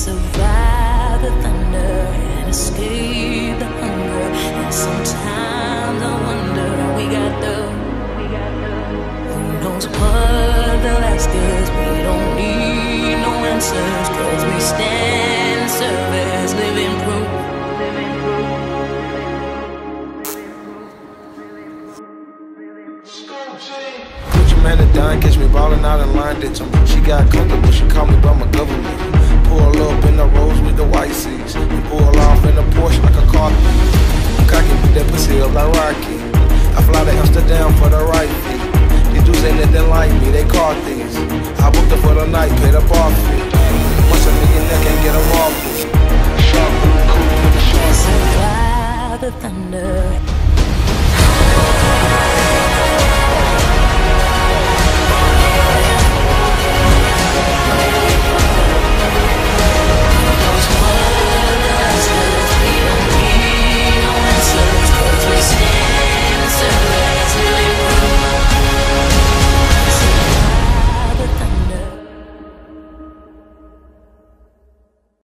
survive the thunder and escape the hunger. And sometimes I wonder, we got the who knows what they'll ask us. We don't need no answers, cause we stand and serve as living proof. Man, the dime catch me ballin' out in line, ditch 'em. She got comfortable, she called me by my government. Pull up in the Rolls with the white seats, and pull off in the Porsche like a car thief. Cocky with that pussy up like Rocky. I fly to Amsterdam for the right fee. These dudes ain't nothing like me, they car thieves. I booked her for the night, paid a bar fee. Once a millionaire can't